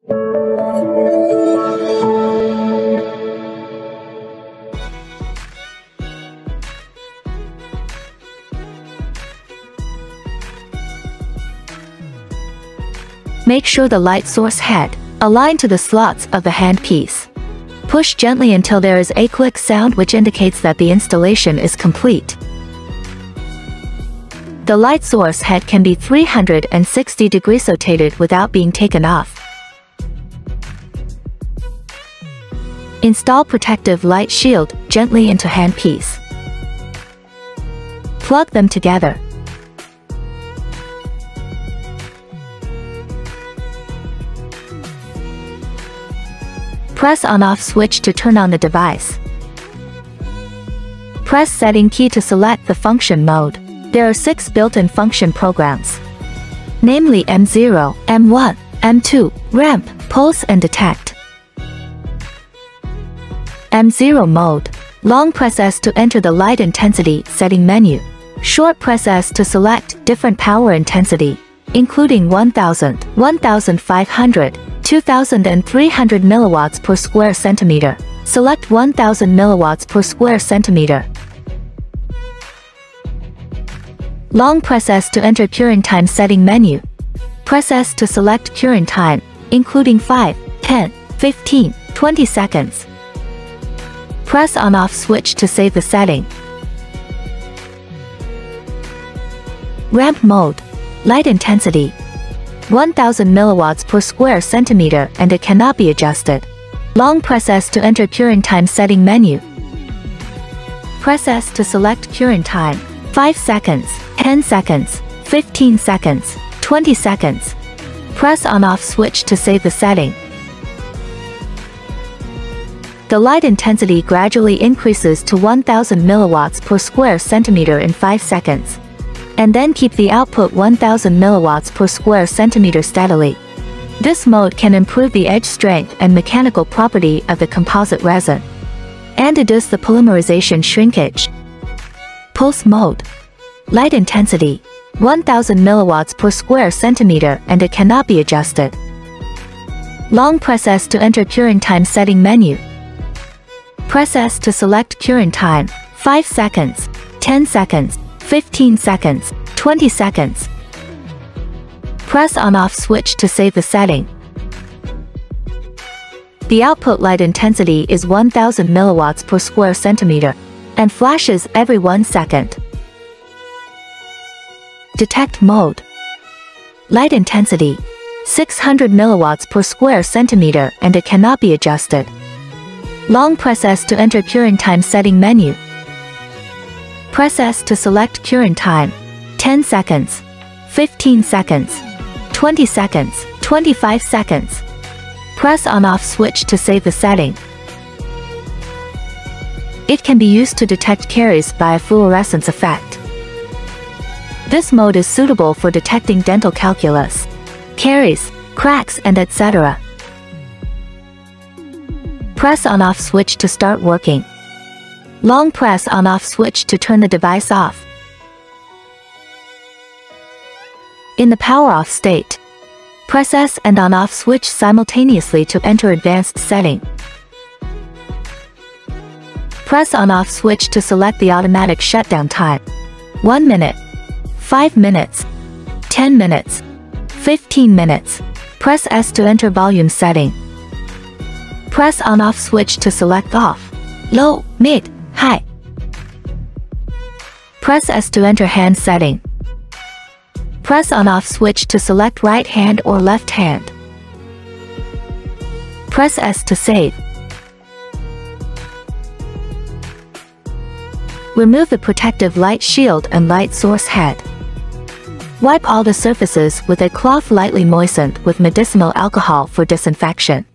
Make sure the light source head aligned to the slots of the handpiece. Push gently until there is a click sound, which indicates that the installation is complete. The light source head can be 360 degrees rotated without being taken off. Install protective light shield gently into handpiece. Plug them together. Press on/off switch to turn on the device. Press setting key to select the function mode. There are 6 built-in function programs, namely M0, M1, M2, ramp, pulse and detect. M0 mode. Long press S to enter the light intensity setting menu. Short press S to select different power intensity, including 1000, 1500, 2300 milliwatts per square centimeter. Select 1000 milliwatts per square centimeter. Long press S to enter curing time setting menu. Press S to select curing time, including 5, 10, 15, 20 seconds. Press on/off switch to save the setting. Ramp mode. Light intensity 1000 milliwatts per square centimeter, and it cannot be adjusted. Long press S to enter curing time setting menu. Press S to select curing time, 5 seconds, 10 seconds, 15 seconds, 20 seconds. Press on/off switch to save the setting. The light intensity gradually increases to 1000 milliwatts per square centimeter in 5 seconds. And then keep the output 1000 milliwatts per square centimeter steadily. This mode can improve the edge strength and mechanical property of the composite resin, and reduce the polymerization shrinkage. Pulse mode. Light intensity 1000 milliwatts per square centimeter, and it cannot be adjusted. Long press S to enter curing time setting menu. Press S to select curing time, 5 seconds, 10 seconds, 15 seconds, 20 seconds. Press on/off switch to save the setting. The output light intensity is 1000 milliwatts per square centimeter, and flashes every 1 second. Detect mode. Light intensity 600 milliwatts per square centimeter, and it cannot be adjusted. Long press S to enter curing time setting menu. Press S to select curing time, 10 seconds, 15 seconds, 20 seconds, 25 seconds. Press on/off switch to save the setting. It can be used to detect caries by a fluorescence effect. This mode is suitable for detecting dental calculus, caries, cracks and etc. Press on/off switch to start working. Long press on/off switch to turn the device off. In the power off state, press S and on/off switch simultaneously to enter advanced setting. Press on/off switch to select the automatic shutdown time. 1 minute, 5 minutes, 10 minutes, 15 minutes. Press S to enter volume setting. Press on/off switch to select off, low, mid, high. Press S to enter hand setting. Press on/off switch to select right hand or left hand. Press S to save. Remove the protective light shield and light source head. Wipe all the surfaces with a cloth lightly moistened with medicinal alcohol for disinfection.